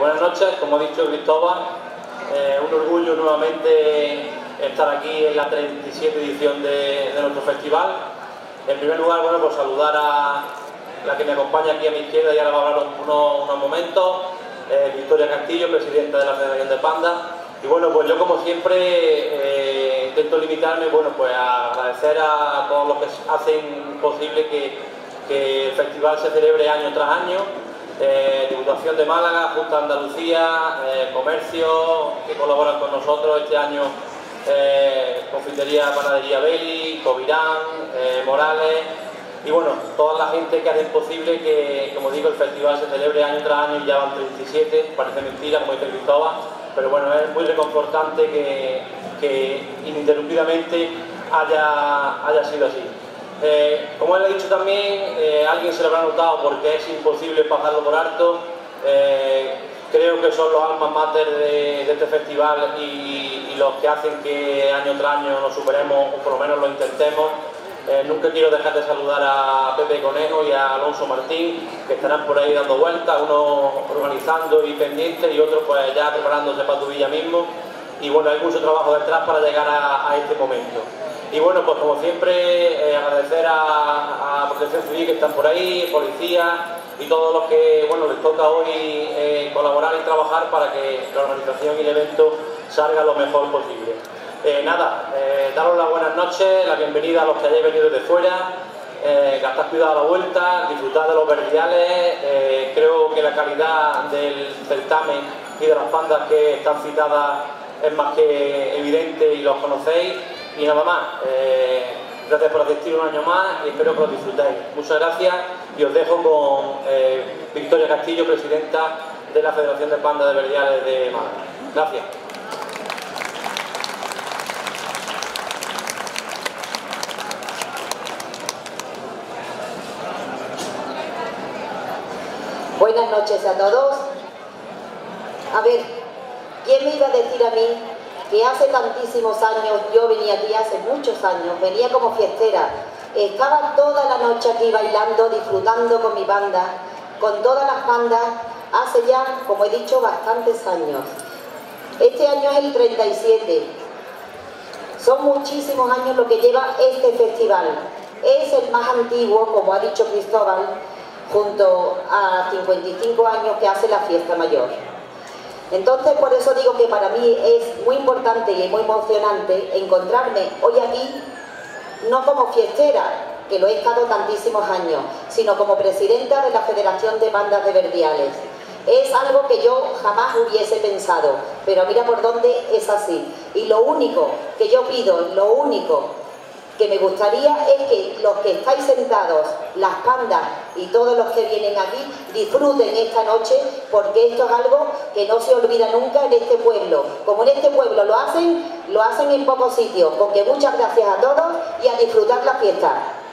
Buenas noches, como ha dicho Cristóbal, un orgullo nuevamente estar aquí en la 37 edición de nuestro festival. En primer lugar, bueno, pues saludar a la que me acompaña aquí a mi izquierda y ahora va a hablar unos momentos, Victoria Castillo, presidenta de la Federación de Pandas. Y bueno, pues yo como siempre intento limitarme, bueno, pues a agradecer a todos los que hacen posible que el festival se celebre año tras año. Diputación de Málaga, Junta de Andalucía, Comercio, que colaboran con nosotros este año, Confitería Panadería Beli, Covirán, Morales y bueno, toda la gente que hace posible que, como digo, el festival se celebre año tras año y ya van 37, parece mentira, como dice Cristóbal, pero bueno, es muy reconfortante que ininterrumpidamente haya sido así. Como él ha dicho también, alguien se lo habrá notado porque es imposible pasarlo por alto. Creo que son los almas mater de este festival y los que hacen que año tras año nos superemos o por lo menos lo intentemos. Nunca quiero dejar de saludar a Pepe Conejo y a Alonso Martín, que estarán por ahí dando vueltas, unos organizando y pendientes y otros pues ya preparándose para tu villa mismo. Y bueno, hay mucho trabajo detrás para llegar a este momento. Y bueno, pues como siempre, agradecer a Protección Civil que están por ahí, policía y todos los que, bueno, les toca hoy colaborar y trabajar para que la organización y el evento salga lo mejor posible. Daros las buenas noches, la bienvenida a los que hayáis venido desde fuera, gastad cuidado a la vuelta, disfrutad de los verdiales. Creo que la calidad del certamen y de las pandas que están citadas es más que evidente y los conocéis. Y nada más, gracias por asistir un año más y espero que lo disfrutéis. Muchas gracias y os dejo con Victoria Castillo, presidenta de la Federación de Pandas de Verdiales de Málaga. Gracias. Buenas noches a todos. A ver, ¿quién me iba a decir a mí que hace tantísimos años, yo venía aquí hace muchos años, venía como fiestera, estaba toda la noche aquí bailando, disfrutando con mi banda, con todas las bandas, hace ya, como he dicho, bastantes años. Este año es el 37. Son muchísimos años lo que lleva este festival. Es el más antiguo, como ha dicho Cristóbal, junto a 55 años que hace la fiesta mayor. Entonces, por eso digo que para mí es muy importante y muy emocionante encontrarme hoy aquí, no como fiestera, que lo he estado tantísimos años, sino como presidenta de la Federación de Pandas de Verdiales. Es algo que yo jamás hubiese pensado, pero mira por dónde es así. Y lo único que yo pido, lo único que me gustaría es que los que estáis sentados, las pandas y todos los que vienen aquí, disfruten esta noche, porque esto es algo que no se olvida nunca en este pueblo. Como en este pueblo lo hacen en pocos sitios. Porque muchas gracias a todos y a disfrutar la fiesta.